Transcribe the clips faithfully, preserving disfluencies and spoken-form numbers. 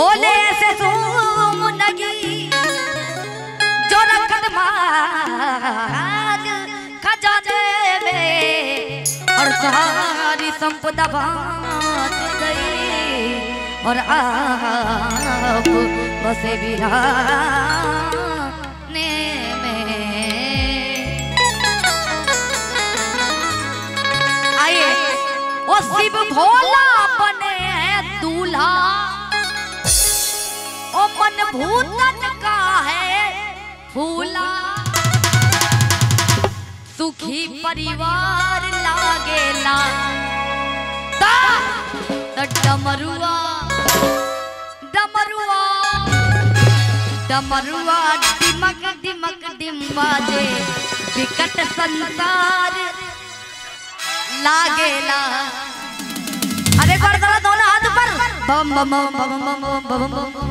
भोले से सुमुनगी जो रखत भाग खजाने में और सारी संपदा बांट गई और आप बसे वीराने में। आइए ओ शिव भोला बने दूल्हा ओ मन भूतन का है फूला सुखी परिवार लागेला ता डमरुआ डमरुआ डमरुआ डिमक डिमक डिम बाजे विकट संसार लागेला। अरे कर दो दोनों हाथ पर बम बम बम बम बम बम बम बम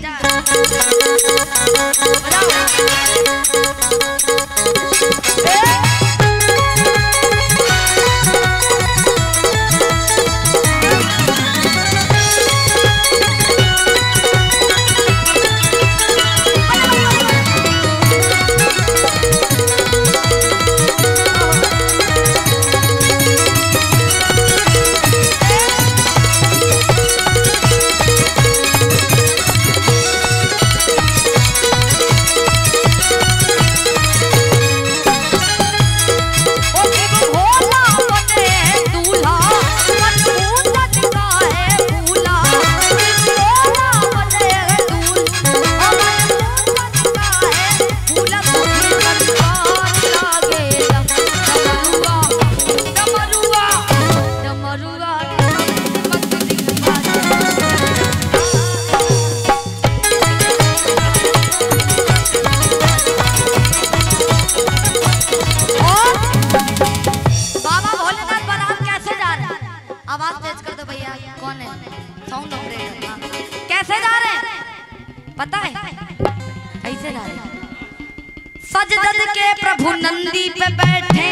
पता है कैसे जा रहे? सज धज के प्रभु नंदी पे बैठे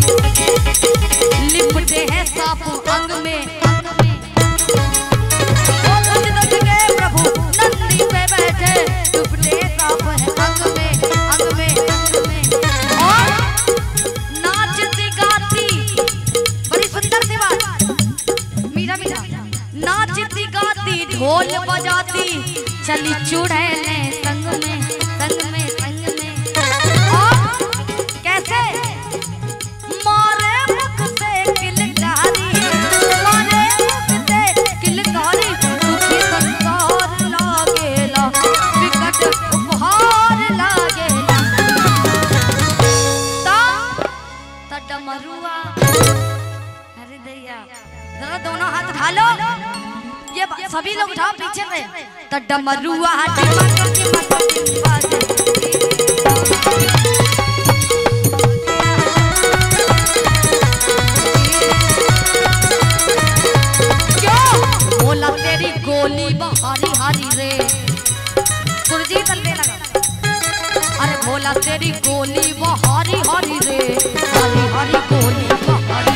लिपटे हैं साप अंग में। सज धज के प्रभु नंदी पे बैठे लिपटे साप हैं अंग में अंग में अंग में। और नाचती गाती बड़ी सुंदर सी बात मीरा मीरा नाचती गाती ढोल बजाती चली चुड़ैले संग में संग में संग में। और कैसे मारे मुख से किलकारी मारे मुख से किलकारी सुखी संसार लागेला विकट उपहार लागेला ता ता डमरुआ। अरे दैया जरा दोनों हाथ उठा लो ये सभी लोग उठाओ पीछे से तो डमरुआ डिमक डिमक डिम बाजे क्यों बोला तेरी गोली बहारी हारी रे सुरजीत चलने लगा। अरे बोला तेरी गोली बहारी हारी रे हारी हारी गोली बहारी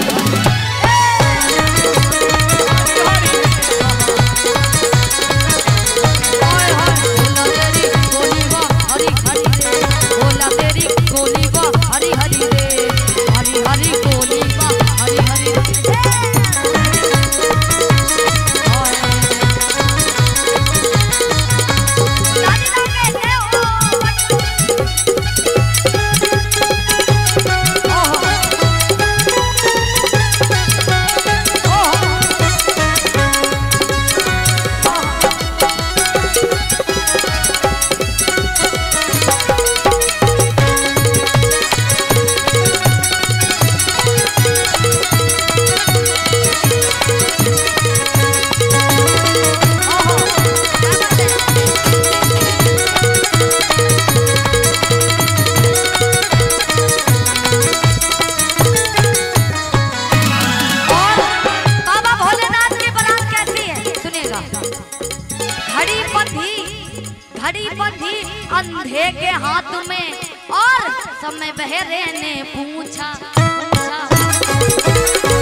अंधे के हाथ में और समय बहरे ने पूछा पूछा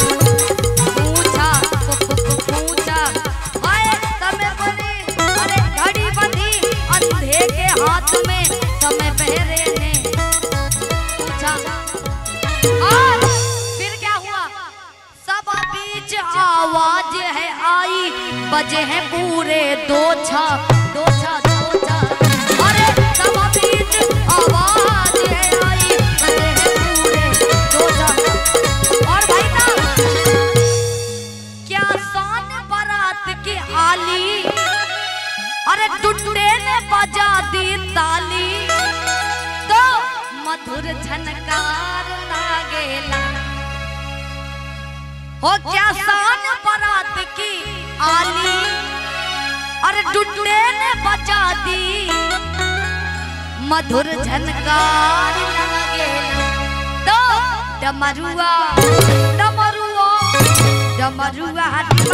पूछा पूछा आए समय बने अरे बजे हैं पूरे दो छा दो छा दो छा अरे सब बीच आवाज है आई बजे हैं पूरे दो छा। और भाई साहब क्या शान बारात की आली अरे टुटने ने बजा दी ताली तो मधुर झनकार लागेला हो क्या शान बारात की आली अरे टुटने ने बजा दी मधुर झनकार लागेला तो डमरुआ डमरुआ डमरुआ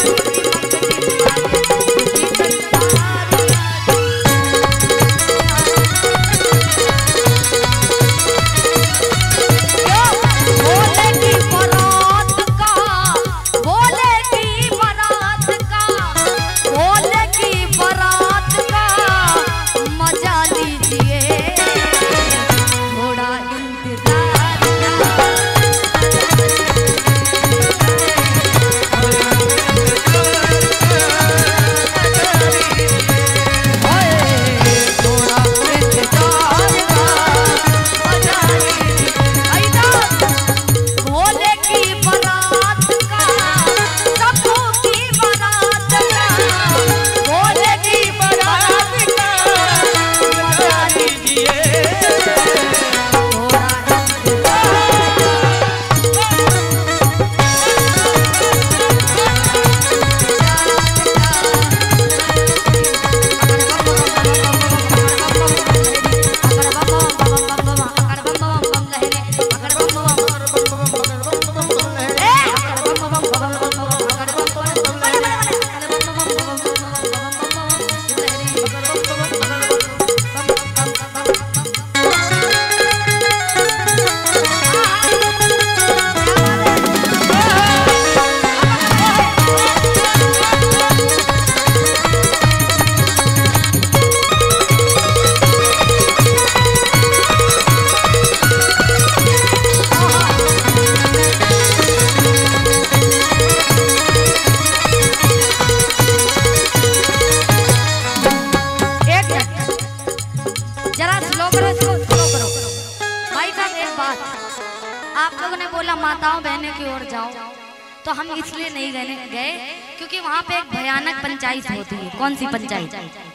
माताओं बहनों की ओर जाओ तो हम इसलिए नहीं गए गए क्योंकि वहाँ पे एक भयानक पंचायत होती है। कौन सी पंचायत?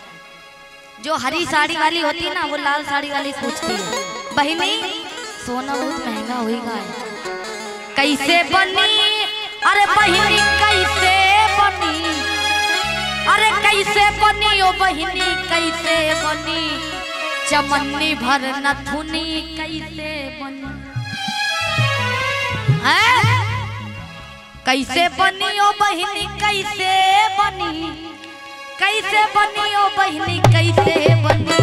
जो हरी साड़ी वाली होती है ना वो लाल साड़ी वाली पूछती है बहिनी सोना बहुत महंगा होगा कैसे बनी अरे बहिनी कैसे बनी अरे कैसे बनी ओ बहिनी कैसे बनी चमन्नी भर नथुनी कैसे बनी है कैसे बनी ओ बहिनी कैसे बनी कैसे बनी ओ बहिनी कैसे बनी।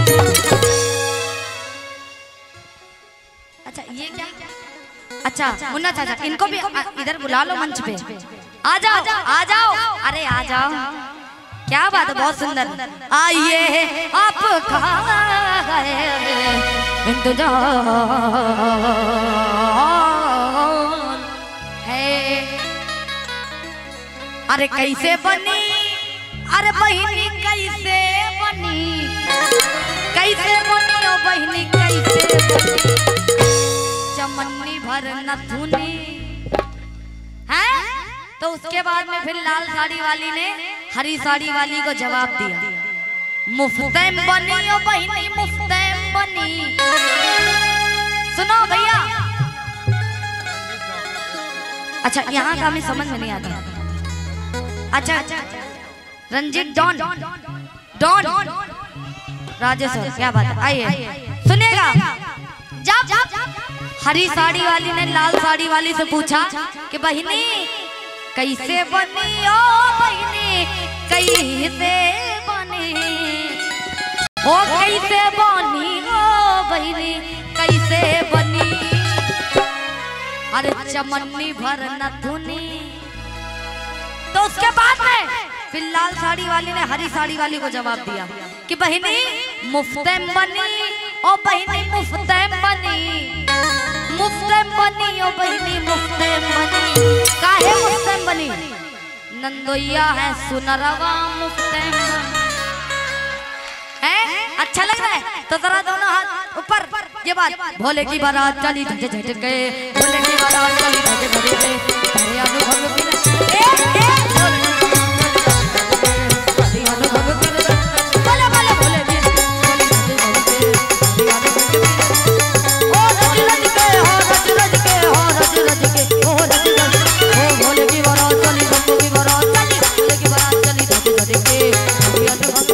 अच्छा ये क्या? अच्छा मुन्ना चाचा इनको भी इधर बुला लो मंच पे। आ जाओ आ जाओ अरे आ जाओ क्या बात है बहुत सुंदर। आइए आपका इंतजार है अरे कैसे बनी अरे बहिनी कैसे बनी कैसे बनी ओ बहिनी कैसे बनी चमन्नी भर नथुनी है। तो उसके बाद में फिर लाल साड़ी वाली ने हरी साड़ी वाली को जवाब दिया मुफ्तेम बनी ओ बहिनी मुफ्तेम बनी। सुनो भैया अच्छा यहाँ का हमें समझ में नहीं आता। अच्छा रंजीत डॉन डॉन राजेश क्या बात है आइए सुनिएगा। जब हरी साड़ी वाली ने लाल साड़ी वाली से पूछा कि बहिनी कैसे बनी ओ बहिनी कैसे बनी ओ कैसे बनी ओ बहिनी कैसे बनी अरे चमन्नी भर नथुनी। तो उसके बाद में फिर लाल साड़ी वाली ने हरी साड़ी वाली को जवाब दिया कि बहिनी मुफ्तेम बनी ओ बहिनी मुफ्तेम बनी मुफ्तेम बनी ओ बहिनी मुफ्तेम बनी। काहे मुफ्तेम बनी नंदोइया है सुनरवा मुफ्ते है। अच्छा लग रहा है तो जरा दोनों हाथ ऊपर। ये बात भोले की बारात चली झट झटके, भोले की बारात चली झट झटके, तेरे अनुभव की ए ए तेरे अनुभव की बोले बोले भोले की चली झट झटके, ओ रज रज के हो रज रज के हो रज रज के हो रज रज ओ भोले की बारात चली झट की बारात चली, भोले की बारात चली झट झटके, तेरे अनुभव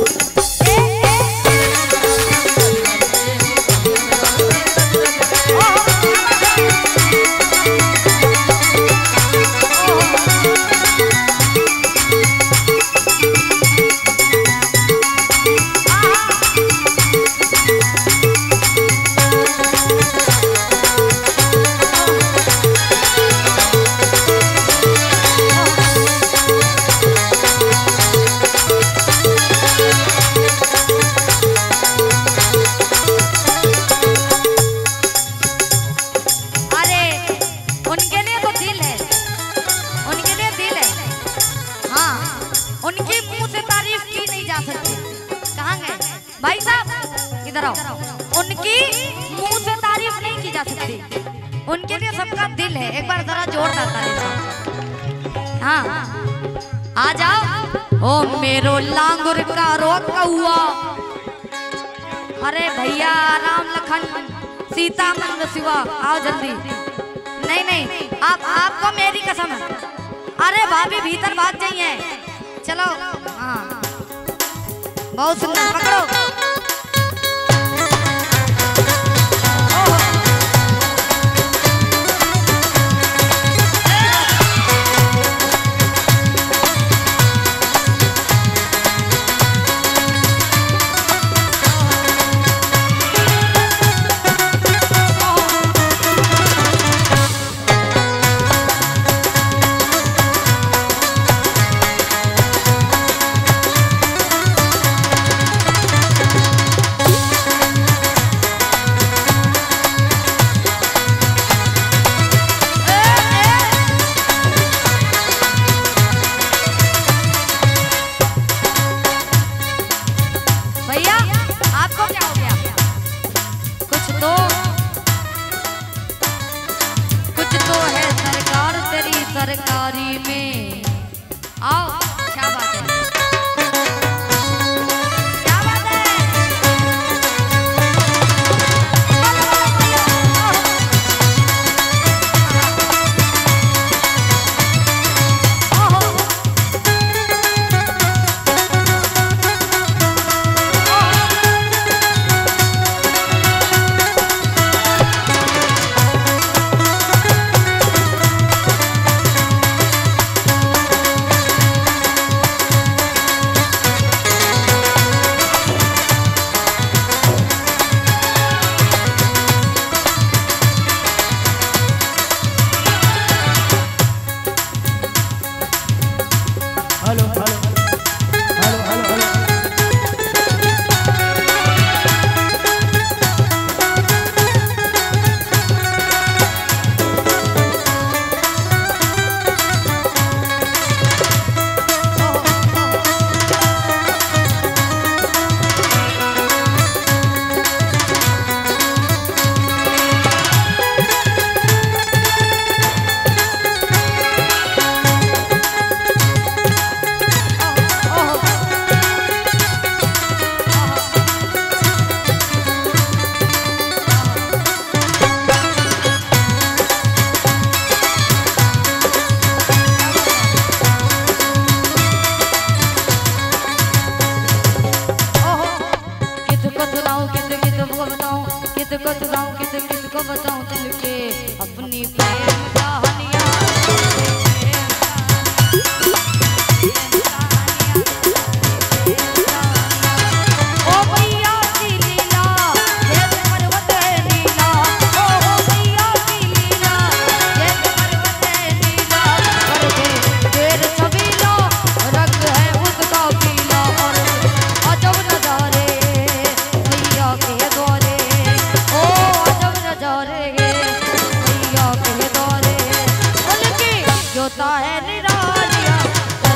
भाई साहब इधर आओ। उनकी मुंह से तारीफ नहीं की जा सकती, उनके लिए सबका दिल है। एक बार जरा जोरदार तारीफ। हाँ आ जाओ। ओ मेरो लांगुर का रोका हुआ, अरे भैया राम लखन सीता मन शिवा आओ जल्दी। नहीं नहीं आप आपको मेरी कसम है। अरे भाभी भीतर भाग जाइए। चलो हाँ बहुत सुंदर पकड़ो। सरकारी में आओ। क्या बात है, क्या बात है। किसको सुनाऊं किस किसको बताऊं दिल के अपनी प्रेम कहानियां। ओ भैया की लीला ये पर्वत है नीला, ओ हो भैया की लीला ये पर्वत है नीला, करके तेर छबीला रंग है उसका पीला, और अजब नजारे भैया के द्वारे, ओ अजब नजारे भैया के द्वारे, उनकी जोता है निरालिया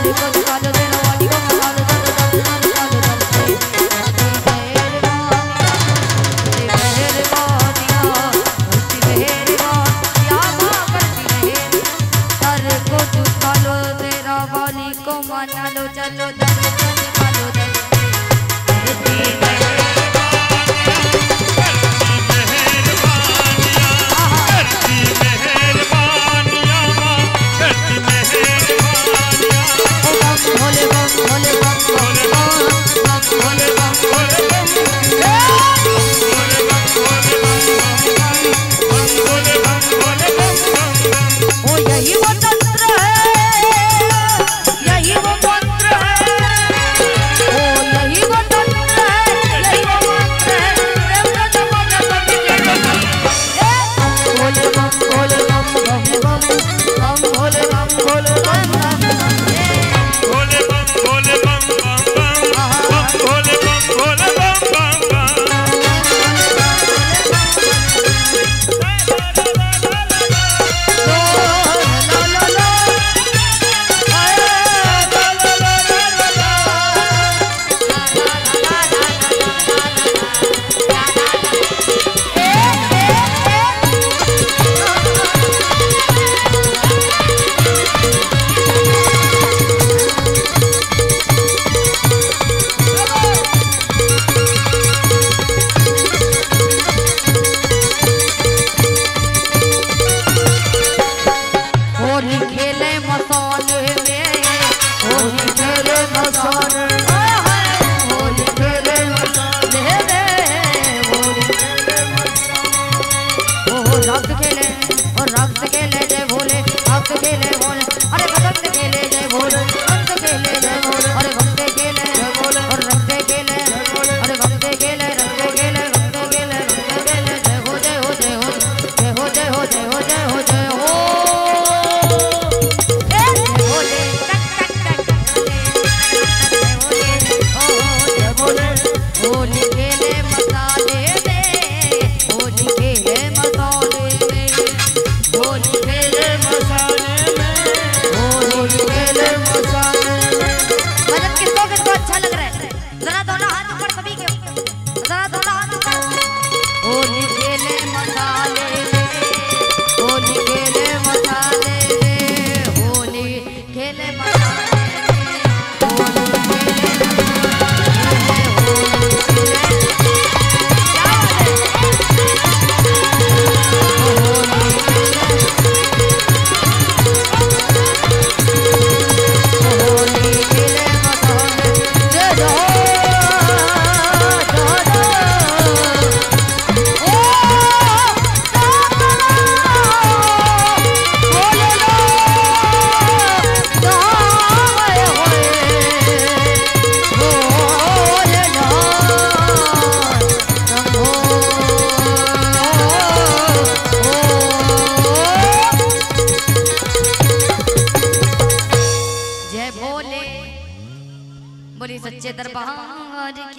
बोली सच्चे दरबार की।